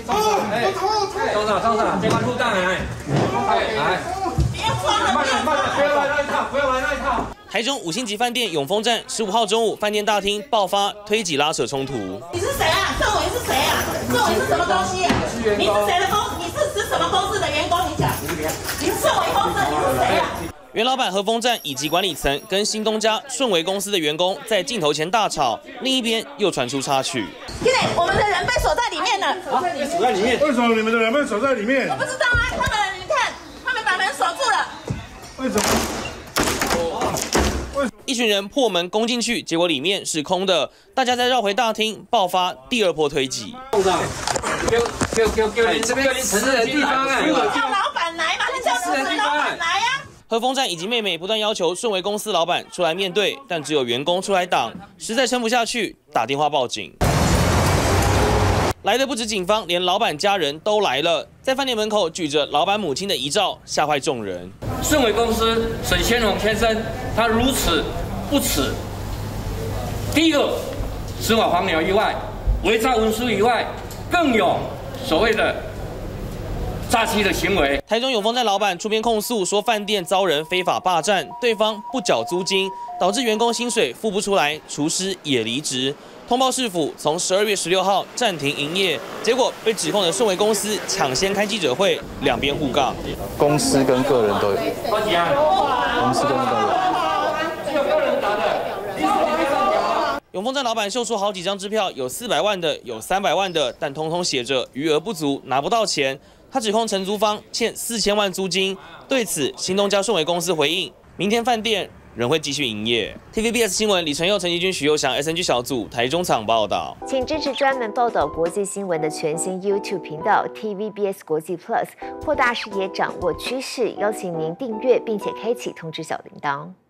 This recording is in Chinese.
收上，这关出账来，来，不要玩那一套。 台中5星级饭店永丰站15号中午，饭店大厅爆发推挤拉扯冲突。 你是谁啊？政委是谁啊？政委是什么东西啊？你是谁的公？你是什么公司的员工？你讲，你是政委公司，你是谁啊？ 原老板和丰站以及管理层跟新东家顺为公司的员工在镜头前大吵，另一边又传出插曲。 因为我们的人被锁在里面了。 你锁在里面？ 为什么你们的人被锁在里面？ 我不知道啊，他们你看，他们把门锁住了。 为什么？ 一群人破门攻进去，结果里面是空的，大家再绕回大厅，爆发第二波推挤。 给你这边承认的地方啊！ 叫老板来嘛，你叫主持老板来呀！ 和丰站以及妹妹不断要求顺为公司老板出来面对，但只有员工出来挡，实在撑不下去，打电话报警。来的不止警方，连老板家人都来了，在饭店门口举着老板母亲的遗照，吓坏众人。 顺为公司沈先宏先生，他如此不耻。第一个，司法黄鸟以外，伪造文书以外，更有所谓的诈欺的行为。 台中永丰站老板出面控诉说，饭店遭人非法霸占，对方不缴租金，导致员工薪水付不出来，厨师也离职。通报市府，从12月16号暂停营业，结果被指控的顺为公司抢先开记者会，两边互告。 公司跟个人都有，公司跟个人都有。 永丰站老板秀出好几张支票，有400万的，有300万的，但通通写着余额不足，拿不到钱。他指控承租方欠4000万租金。对此，新东家顺为公司回应，明天饭店仍会继续营业。TVBS 新闻李承佑、陈怡君、许佑翔 SNG 小组台中场报道。 请支持专门报道国际新闻的全新 YouTube 频道 TVBS 国际 Plus， 扩大视野，掌握趋势。邀请您订阅并且开启通知小铃铛。